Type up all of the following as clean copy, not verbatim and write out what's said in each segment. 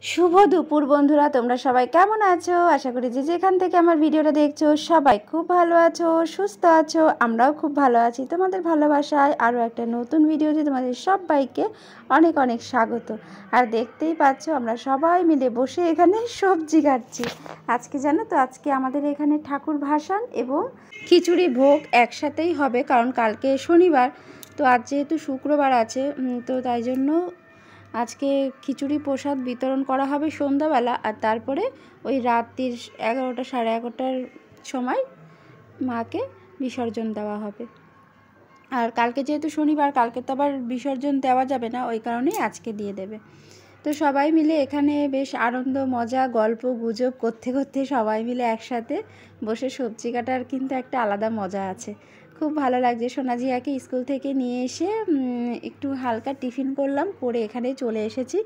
শুভ দুপুর বন্ধুরা, তোমরা সবাই কেমন আছো? আশা করি যে যেখান থেকে আমার ভিডিওটা দেখছো সবাই খুব ভালো আছো, সুস্থ আছো। আমরাও খুব ভালো আছি। তোমাদের ভালোবাসায় আরও একটা নতুন ভিডিওতে তোমাদের সবাইকে অনেক অনেক স্বাগত। আর দেখতেই পাচ্ছ আমরা সবাই মিলে বসে এখানে সবজি কাটছি। আজকে জানো তো, আজকে আমাদের এখানে ঠাকুর ভাসান এবং খিচুড়ি ভোগ একসাথেই হবে, কারণ কালকে শনিবার, তো আজ যেহেতু শুক্রবার আছে, তো তাই জন্য আজকে খিচুড়ি প্রসাদ বিতরণ করা হবে সন্ধ্যাবেলা, আর তারপরে ওই রাত্রির 11টা সাড়ে 11টার সময় মাকে বিসর্জন দেওয়া হবে। আর কালকে যেহেতু শনিবার, কালকে তো আবার বিসর্জন দেওয়া যাবে না, ওই কারণেই আজকে দিয়ে দেবে। তো সবাই মিলে এখানে বেশ আনন্দ মজা গল্প গুজব করতে করতে সবাই মিলে একসাথে বসে সবজি কাটার কিন্তু একটা আলাদা মজা আছে। খুব ভালো লাগছে। সোনাজিয়াকে স্কুল থেকে নিয়ে এসে একটু হালকা টিফিন করলাম, করে এখানে চলে এসেছি।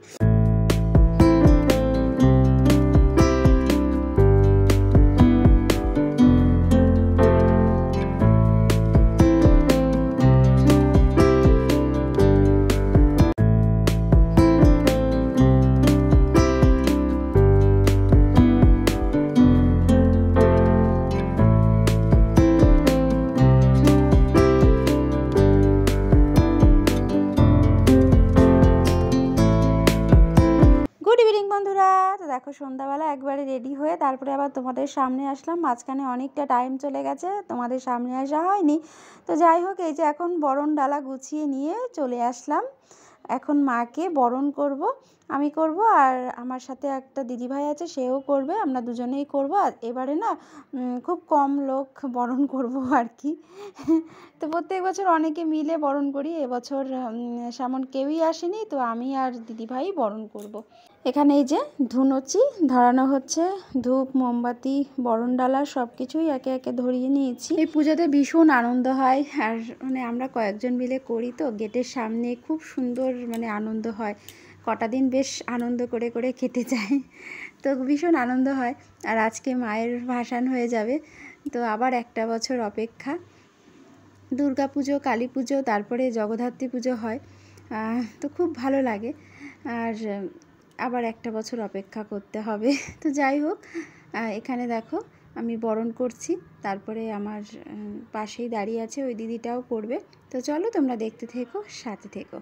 বন্ধুরা, তো দেখো সন্ধ্যাবেলা একবারে রেডি হয়ে তারপরে আবার তোমাদের সামনে আসলাম। মাঝখানে অনেকটা টাইম চলে গেছে, তোমাদের সামনে আসা হয়নি। তো যাই হোক, এই যে এখন বরণ ডালা গুছিয়ে নিয়ে চলে আসলাম। এখন মাকে বরণ করব, আমি করব, আর আমার সাথে একটা দিদিভাই আছে, সেও করবে, আমরা দুজনেই করব। আর এবারে না খুব কম লোক বরণ করব আর কি। তো প্রত্যেক বছর অনেকে মিলে বরণ করি, এবছর সেমন কেউই আসেনি, তো আমি আর দিদিভাই বরণ করব। এখানে এই যে ধুনুচি ধরানো হচ্ছে, ধূপ মোমবাতি বরণ ডালা সব কিছুই একে একে ধরিয়ে নিয়েছি। এই পুজোতে ভীষণ আনন্দ হয়, আর মানে আমরা কয়েকজন মিলে করি, তো গেটের সামনে খুব সুন্দর আনন্দ হয়। কটা দিন বেশ আনন্দ করে করে কেটে যায়, তো ভীষণ আনন্দ হয়। আর আজকে মায়ের ভাসান হয়ে যাবে, তো আবার একটা বছর অপেক্ষা। দুর্গা পুজো, কালী পুজো, তারপরে জগদ্ধাত্রী পুজো হয়, তো খুব ভালো লাগে। আর আবার একটা বছর অপেক্ষা করতে হবে। তো যাই হোক, এখানে দেখো আমি বরণ করছি, তারপরে আমার পাশেই দাঁড়িয়ে আছে ওই দিদিটাও করবে। তো চলো তোমরা দেখতে থেকো, সাথে থেকো।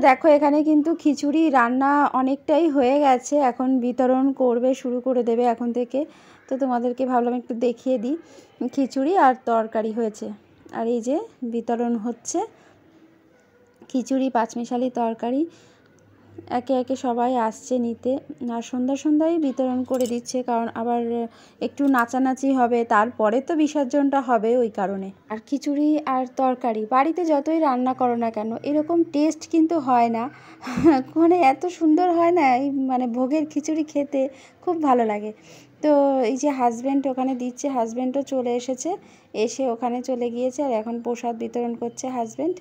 দেখো এখানে কিন্তু খিচুড়ি রান্না অনেকটাই হয়ে গেছে, এখন বিতরণ করবে, শুরু করে দেবে এখন থেকে। তো তোমাদেরকে ভাবলাম একটু দেখিয়ে দিই। খিচুড়ি আর তরকারি হয়েছে, আর এই যে বিতরণ হচ্ছে খিচুড়ি পাঁচমিশালি তরকারি। একে একে সবাই আসছে নিতে, আর সন্ধ্যায় বিতরণ করে দিচ্ছে, কারণ আবার একটু নাচানাচি হবে, তারপরে তো বিসর্জনটা হবে, ওই কারণে। আর খিচুড়ি আর তরকারি বাড়িতে যতই রান্না করো না কেন এরকম টেস্ট কিন্তু হয় না, মানে এত সুন্দর হয় না, এই মানে ভোগের খিচুড়ি খেতে খুব ভালো লাগে। তো এই যে হাজব্যান্ড ওখানে দিচ্ছে, হাজব্যান্ডও চলে এসেছে, এসে ওখানে চলে গিয়েছে, আর এখন প্রসাদ বিতরণ করছে হাজব্যান্ড।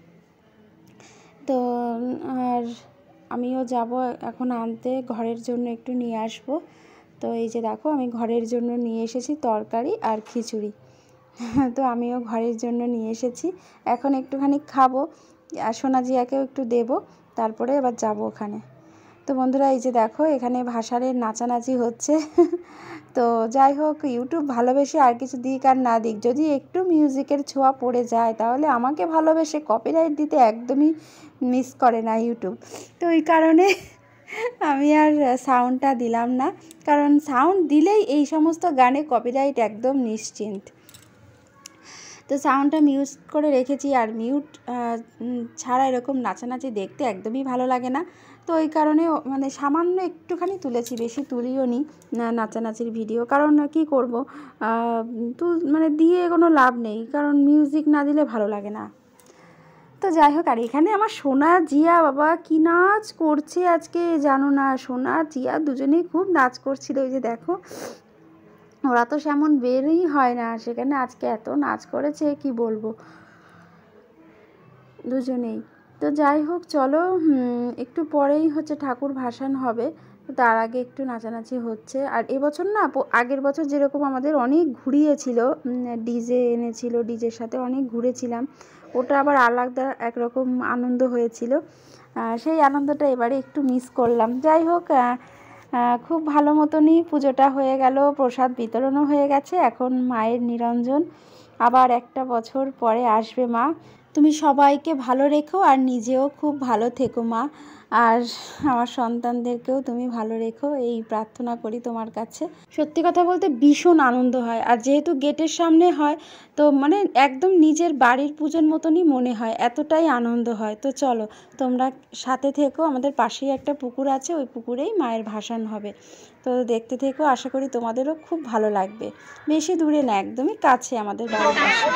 তো আর আমিও যাব এখন আনতে, ঘরের জন্য একটু নিয়ে আসব। তো এই যে দেখো আমি ঘরের জন্য নিয়ে এসেছি তরকারি আর খিচুড়ি। তো আমিও ঘরের জন্য নিয়ে এসেছি, এখন একটুখানি খাবো, আর সোনাজিয়াকেও একটু দেব, তারপরে এবার যাব ওখানে। তো বন্ধুরা এই যে দেখো এখানে ভাসানের নাচানাচি হচ্ছে। তো যাই হোক, ইউটিউব ভালোবেসে আর কিছু দিক আর না দিক, যদি একটু মিউজিকের ছোঁয়া পড়ে যায় তাহলে আমাকে ভালোবেসে কপিরাইট দিতে একদমই মিস করে না ইউটিউব। তো ওই কারণে আমি আর সাউন্ডটা দিলাম না, কারণ সাউন্ড দিলেই এই সমস্ত গানে কপিরাইট একদম নিশ্চিন্ত। তো সাউন্ডটা মিউট করে রেখেছি, আর মিউট ছাড়া এরকম নাচানাচি দেখতে একদমই ভালো লাগে না। তো ওই কারণে মানে সামান্য একটুখানি তুলেছি, বেশি তুলিও নি নাচানাচির ভিডিও, কারণ কি করব, মানে দিয়ে কোনো লাভ নেই, কারণ মিউজিক না দিলে ভালো লাগে না। তো যাই হোক, আর এখানে আমার সোনা জিয়া বাবা কি নাচ করছে আজকে জানো না, সোনা জিয়া দুজনেই খুব নাচ করছিল। ওই যে দেখো, ওরা তো সেমন বেরই হয় না, সেখানে আজকে এত নাচ করেছে কি বলবো দুজনেই। তো যাই হোক চলো, একটু পরেই হচ্ছে ঠাকুর ভাসান হবে, তার আগে একটু নাচানাচি হচ্ছে। আর এবছর না, আগের বছর যেরকম আমাদের অনেক ঘুরিয়েছিল, ডিজে এনেছিল, ডিজের সাথে অনেক ঘুরেছিলাম, ওটা আবার আলাদা একরকম আনন্দ হয়েছিল, সেই আনন্দটা এবারে একটু মিস করলাম। যাই হোক, খুব ভালো মতনই পুজোটা হয়ে গেল, প্রসাদ বিতরণও হয়ে গেছে, এখন মায়ের নিরঞ্জন, আবার একটা বছর পরে আসবে মা। তুমি সবাইকে ভালো রেখো, আর নিজেও খুব ভালো থেকো মা, আর আমার সন্তানদেরকেও তুমি ভালো রেখো, এই প্রার্থনা করি তোমার কাছে। সত্যি কথা বলতে ভীষণ আনন্দ হয়, আর যেহেতু গেটের সামনে হয়, তো মানে একদম নিজের বাড়ির পুজোর মতনই মনে হয়, এতটাই আনন্দ হয়। তো চলো তোমরা সাথে থেকো, আমাদের পাশেই একটা পুকুর আছে, ওই পুকুরেই মায়ের ভাসান হবে, তো দেখতে থেকো, আশা করি তোমাদেরও খুব ভালো লাগবে। বেশি দূরে না, একদমই কাছে আমাদের বাড়ির পাশে।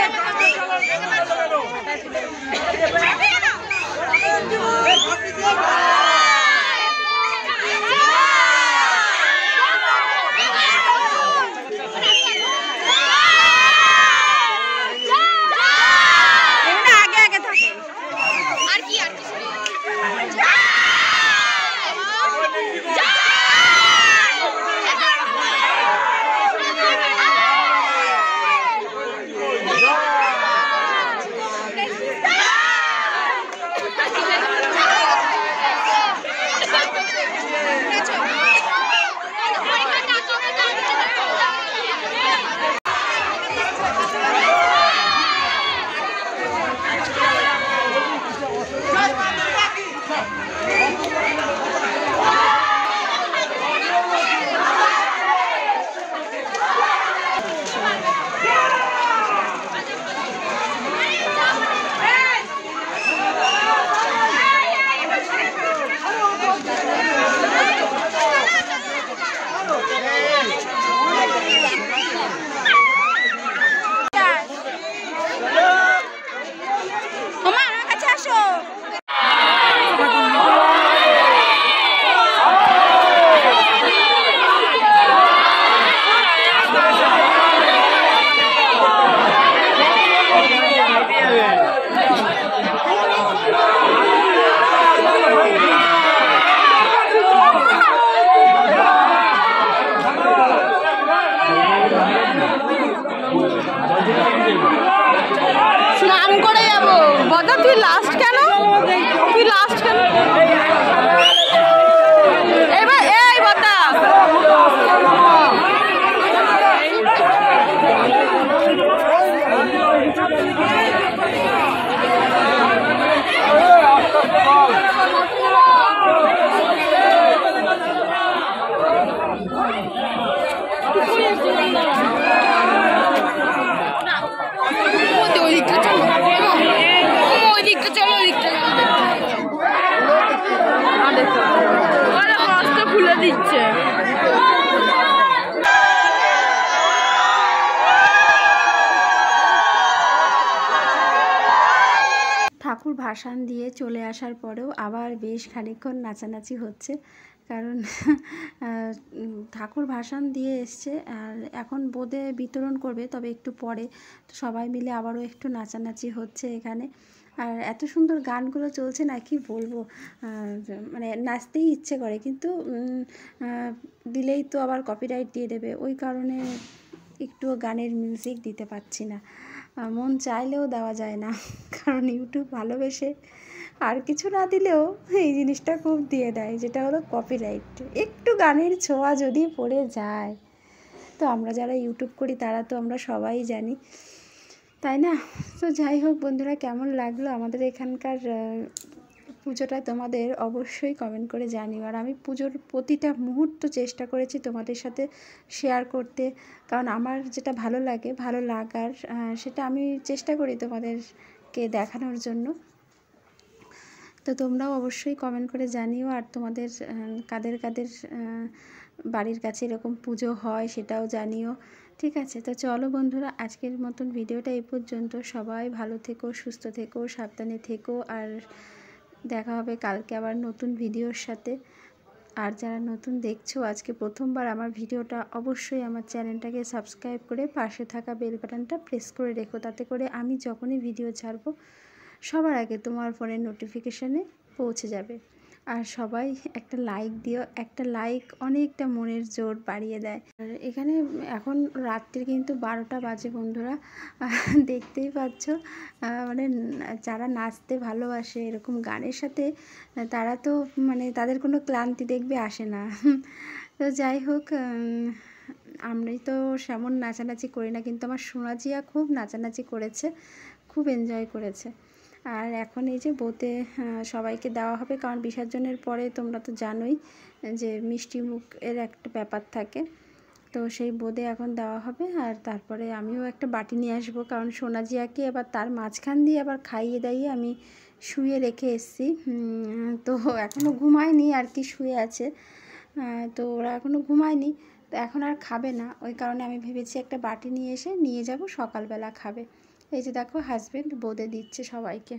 স্নান করে যাবো। বদা তুই লাস্ট কেন? তুই লাস্ট কেন? এবার এই বদা Oh, ওই দিকটা চলো, ওই দিকটা চলো, ওই দিকটা হাতটা খুলে দিচ্ছে। ঠাকুর ভাসান দিয়ে চলে আসার পরেও আবার বেশ খানিকক্ষণ নাচানাচি হচ্ছে, কারণ ঠাকুর ভাসান দিয়ে এসছে আর এখন বোঁদে বিতরণ করবে, তবে একটু পরে। তো সবাই মিলে আবারও একটু নাচানাচি হচ্ছে এখানে। আর এত সুন্দর গানগুলো চলছে না, কি বলবো, মানে নাচতেই ইচ্ছে করে, কিন্তু দিলেই তো আবার কপিরাইট দিয়ে দেবে, ওই কারণে একটুও গানের মিউজিক দিতে পারছি না। মন চাইলেও দেওয়া যায় না, কারণ ইউটিউব ভালোবেসে আর কিছু না দিলেও এই জিনিসটা খুব দিয়ে দেয়, যেটা হলো কপিরাইট। একটু গানের ছোঁয়া যদি পড়ে যায়, তো আমরা যারা ইউটিউব করি তারা তো আমরা সবাই জানি, তাই না? তো যাই হোক বন্ধুরা, কেমন লাগলো আমাদের এখানকার পুজোটা তোমাদের অবশ্যই কমেন্ট করে জানিও। আর আমি পুজোর প্রতিটা মুহূর্ত চেষ্টা করেছি তোমাদের সাথে শেয়ার করতে, কারণ আমার যেটা ভালো লাগে, ভালো লাগার সেটা আমি চেষ্টা করি তোমাদেরকে দেখানোর জন্য। তো তোমরাও অবশ্যই কমেন্ট করে জানিও, আর তোমাদের কাদের কাদের বাড়ির কাছে এরকম পুজো হয় সেটাও জানিও, ঠিক আছে? তো চলো বন্ধুরা, আজকের মতন ভিডিওটা এই পর্যন্ত। সবাই ভালো থেকো, সুস্থ থেকো, সাবধানে থেকো, আর দেখা হবে কালকে আবার নতুন ভিডিওর সাথে। আর যারা নতুন দেখছো, আজকে প্রথমবার আমার ভিডিওটা, অবশ্যই আমার চ্যানেলটাকে সাবস্ক্রাইব করে পাশে থাকা বেল বাটনটা প্রেস করে রেখো, তাতে করে আমি যখনই ভিডিও ছাড়বো সবার আগে তোমার ফোনের নোটিফিকেশানে পৌঁছে যাবে। আর সবাই একটা লাইক দিও, একটা লাইক অনেকটা মনের জোর বাড়িয়ে দেয়। আর এখানে এখন রাত্রির কিন্তু 12টা বাজে বন্ধুরা, দেখতেই পাচ্ছ, মানে যারা নাচতে ভালোবাসে এরকম গানের সাথে, তারা তো মানে তাদের কোনো ক্লান্তি দেখবে আসে না। তো যাই হোক, আমরাই তো সেমন নাচানাচি করি না, কিন্তু আমার সোনাজিয়া খুব নাচানাচি করেছে, খুব এনজয় করেছে। আর এখন এই যে বোতে সবাইকে দেওয়া হবে, কারণ বিসর্জনের পরে তোমরা তো জানোই যে মিষ্টি মুখের একটা ব্যাপার থাকে, তো সেই বোঁদে এখন দেওয়া হবে। আর তারপরে আমিও একটা বাটি নিয়ে আসবো, কারণ সোনাজিয়াকে আবার তার মাঝখান দিয়ে আবার খাইয়ে দাইয়ে আমি শুয়ে রেখে এসেছি। তো এখনও ঘুমায়নি আর কি, শুয়ে আছে। তো ওরা এখনও ঘুমায়নি, তো এখন আর খাবে না, ওই কারণে আমি ভেবেছি একটা বাটি নিয়ে এসে নিয়ে যাব, সকালবেলা খাবে। এই যে দেখো, হাজব্যান্ড বোঁদে দিচ্ছে সবাইকে।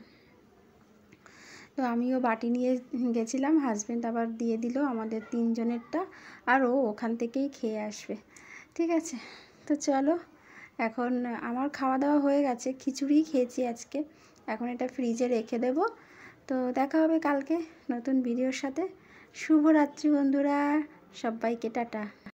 তো আমিও বাটি নিয়ে গেছিলাম, হাজব্যান্ড আবার দিয়ে দিল আমাদের 3 জনেরটা, আর ও ওখান থেকেই খেয়ে আসবে, ঠিক আছে? তো চলো, এখন আমার খাওয়া দাওয়া হয়ে গেছে, খিচুড়ি খেয়েছি আজকে, এখন এটা ফ্রিজে রেখে দেব। তো দেখা হবে কালকে নতুন ভিডিওর সাথে। শুভরাত্রি বন্ধুরা, সবাইকে টাটা।